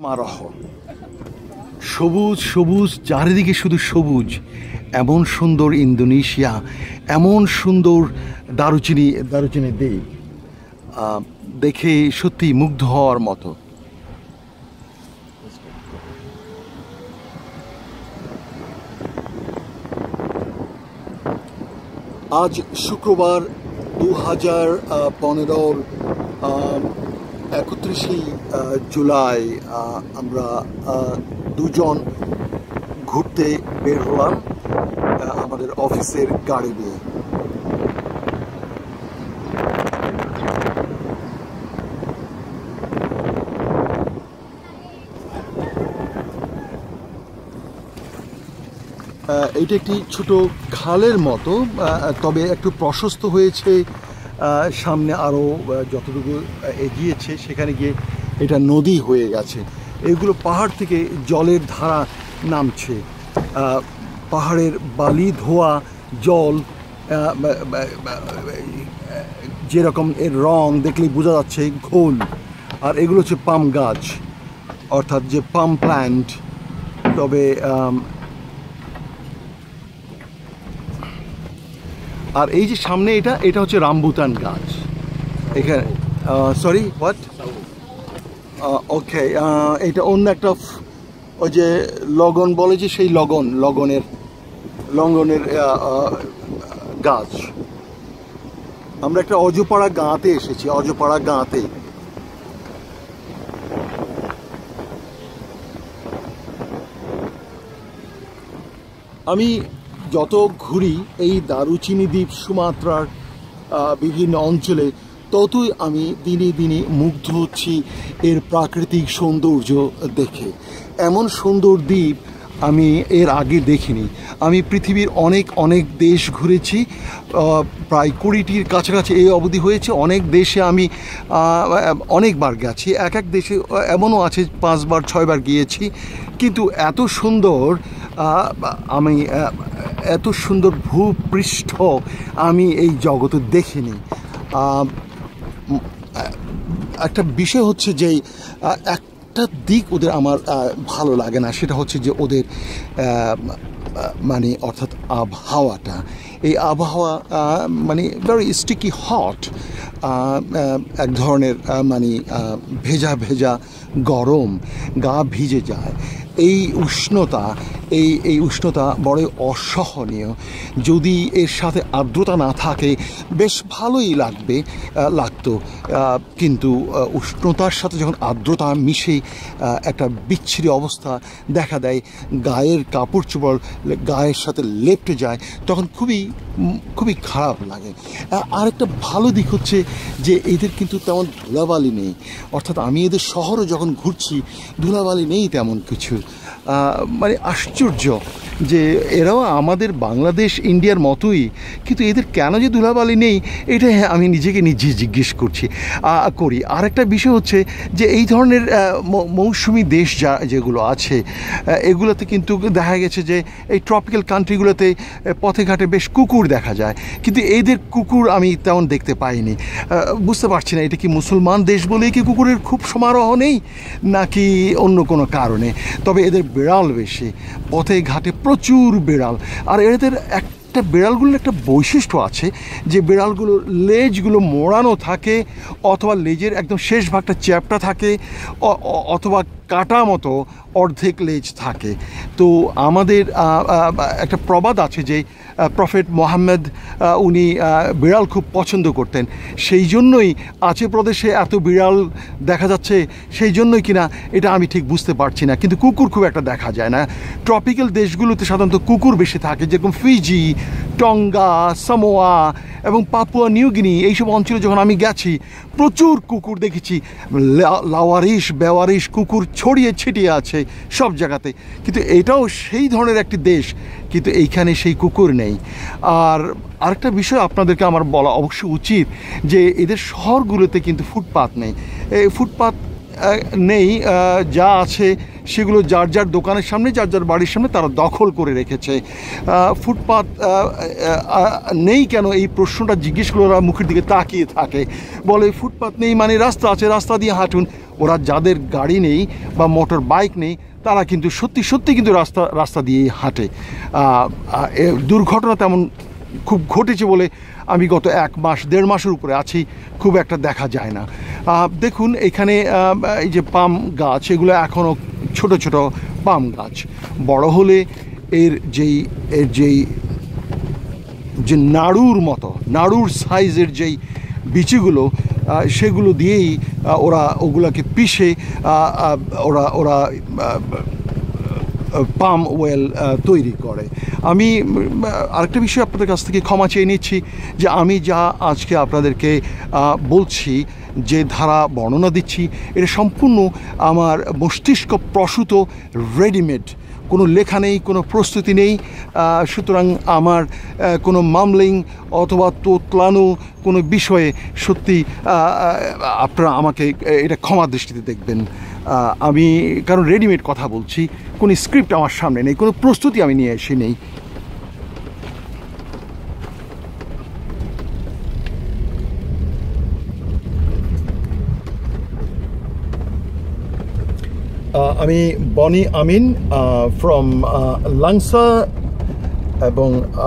মারহ সবুজ সবুজ চারিদিকে শুধু সবুজ। এমন সুন্দর ইন্দোনেশিয়া, এমন সুন্দর দারুচিনি দ্বীপ, দেখে সত্যি মুগ্ধ হওয়ার মতো। আজ শুক্রবার 2015 31 জুলাই আমরা দুজন ঘুরতে বের হলাম আমাদের অফিসের গাড়ি নিয়ে। এটা একটি ছোট খালের মতো, তবে একটু প্রশস্ত হয়েছে। সামনে আরও যতটুকু এগিয়েছে সেখানে গিয়ে এটা নদী হয়ে গেছে। এগুলো পাহাড় থেকে জলের ধারা নামছে, পাহাড়ের বালি ধোয়া জল, যেরকম এর রং দেখলেই বোঝা যাচ্ছে ঘোল। আর এগুলো হচ্ছে পাম গাছ, অর্থাৎ যে পাম প্ল্যান্ট। তবে আর এই যে সামনে এটা হচ্ছে রামবুতান গাছ এখানে। Sorry, what? ওকে, এটা অন্য একটা, ওই যে লগন বলে যে সেই লঙ্গনের গাছ। আমরা একটা অজপাড়া গাঁতে এসেছি, অজপাড়া গাঁতে। আমি যত ঘুরি এই দারুচিনি দ্বীপ সুমাত্রার বিভিন্ন অঞ্চলে, ততই আমি দিনে দিনে মুগ্ধ হচ্ছি এর প্রাকৃতিক সৌন্দর্য দেখে। এমন সুন্দর দ্বীপ আমি এর আগে দেখিনি। আমি পৃথিবীর অনেক দেশ ঘুরেছি, প্রায় 20টির কাছাকাছি এই অবধি হয়েছে। অনেক দেশে আমি অনেকবার গেছি, এক দেশে এমনও আছে 5বার 6বার গিয়েছি, কিন্তু এত সুন্দর এত সুন্দর ভূপৃষ্ঠ আমি এই জগতে দেখিনি। একটা বিষয় হচ্ছে যে একটা দিক ওদের আমার ভালো লাগে না, সেটা হচ্ছে যে ওদের মানে অর্থাৎ আবহাওয়াটা। এই আবহাওয়া মানে ভেরি স্টিকি হট, এক ধরনের মানে ভেজা ভেজা গরম, গা ভিজে যায়। এই উষ্ণতা বড় অসহনীয়। যদি এর সাথে আর্দ্রতা না থাকে বেশ ভালোই লাগতো, কিন্তু উষ্ণতার সাথে যখন আর্দ্রতা মিশে একটা বিচ্ছিরি অবস্থা দেখা দেয়, গায়ের কাপড় চোপড় গায়ের সাথে লেপ্টে যায়, তখন খুবই খারাপ লাগে। আরেকটা ভালো দিক হচ্ছে যে এদের কিন্তু তেমন ধুলাবালি নেই, অর্থাৎ আমি এদের শহরে যখন ঘুরছি ধুলাবালি নেই তেমন কিছু। মানে আশ্চর্য যে এরাও আমাদের বাংলাদেশ ইন্ডিয়ার মতোই, কিন্তু এদের কেন যে ধুলাবালি নেই এটা আমি নিজে জিজ্ঞেস করি। আরেকটা বিষয় হচ্ছে যে এই ধরনের মৌসুমি দেশ যেগুলো আছে এগুলোতে কিন্তু দেখা গেছে যে এই ট্রপিক্যাল কান্ট্রিগুলোতে পথে ঘাটে বেশ কুকুর দেখা যায়, কিন্তু এদের কুকুর আমি তেমন দেখতে পাইনি। বুঝতে পারছি না এটা কি মুসলমান দেশ বলেই কি কুকুরের খুব সমারোহ নেই নাকি অন্য কোনো কারণে। তবে এদের বিড়াল বেশি, পথে ঘাটে প্রচুর বিড়াল। আর এদের একটা বিড়ালগুলোর একটা বৈশিষ্ট্য আছে যে বিড়ালগুলোর লেজগুলো মোড়ানো থাকে, অথবা লেজের একদম শেষ ভাগটা চ্যাপ্টা থাকে, অথবা কাটা মতো অর্ধেক লেজ থাকে। তো আমাদের একটা প্রবাদ আছে যে প্রফেট মোহাম্মদ উনি বিড়াল খুব পছন্দ করতেন, সেই জন্যই আছে প্রদেশে এত বিড়াল দেখা যাচ্ছে, সেই জন্যই কিনা এটা আমি ঠিক বুঝতে পারছি না। কিন্তু কুকুর খুব একটা দেখা যায় না। ট্রপিক্যাল দেশগুলোতে সাধারণত কুকুর বেশি থাকে, যেরকম ফিজি, টঙ্গা, সামোয়া এবং পাপুয়া নিউগিনি, এইসব অঞ্চলে যখন আমি গেছি প্রচুর কুকুর দেখেছি। লাওয়ারিশ বেওয়ারিশ কুকুর ছড়িয়ে ছিটিয়ে আছে সব জায়গাতে, কিন্তু এটাও সেই ধরনের একটি দেশ, কিন্তু এইখানে সেই কুকুর নেই। আর আরেকটা বিষয় আপনাদেরকে আমার বলা অবশ্যই উচিত যে এদের শহরগুলোতে কিন্তু ফুটপাত নেই। এই ফুটপাত নেই, যা আছে সেগুলো যার যার দোকানের সামনে, যার যার বাড়ির সামনে তারা দখল করে রেখেছে। ফুটপাত নেই কেন এই প্রশ্নটা জিজ্ঞেস করে ওরা মুখের দিকে তাকিয়ে থাকে, বলে ফুটপাত নেই মানে রাস্তা আছে, রাস্তা দিয়ে হাঁটুন। ওরা যাদের গাড়ি নেই বা মোটর বাইক নেই তারা কিন্তু সত্যি কিন্তু রাস্তা দিয়েই হাঁটে। দুর্ঘটনা তেমন খুব ঘটেছে বলে আমি গত 1-1.5 মাসের উপরে আছি, খুব একটা দেখা যায় না। দেখুন এখানে এই যে পাম গাছ, এগুলো এখনও ছোট ছোট পাম গাছ। বড় হলে এর যেই যে নাড়ুর সাইজের যেই বিচিগুলো, সেগুলো দিয়েই ওগুলাকে পিষে ওরা পাম ওয়েল তৈরি করে। আমি আরেকটা বিষয় আপনাদের কাছ থেকে ক্ষমা চেয়ে নিচ্ছি যে আমি যা আজকে আপনাদেরকে বলছি, যে ধারা বর্ণনা দিচ্ছি, এটা সম্পূর্ণ আমার মস্তিষ্ক প্রসূত, রেডিমেড, কোনো লেখা নেই, কোনো প্রস্তুতি নেই। সুতরাং আমার কোনো মামলিং অথবা তোতলানো কোনো বিষয়ে সত্যি আপনারা আমাকে এটা ক্ষমা দৃষ্টিতে দেখবেন। আমি কারণ রেডিমেড কথা বলছি, কোনো স্ক্রিপ্ট আমার সামনে নেই, কোনো প্রস্তুতি আমি নিয়ে এসে নেই। আমি বনি আমিন ফ্রম লাংসা, এবং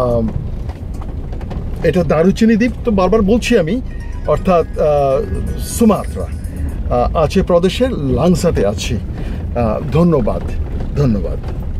এটা দারুচিনি দ্বীপ তো বারবার বলছি আমি, অর্থাৎ সুমাত্রা আছে প্রদেশের লাংসাতে আছি। ধন্যবাদ।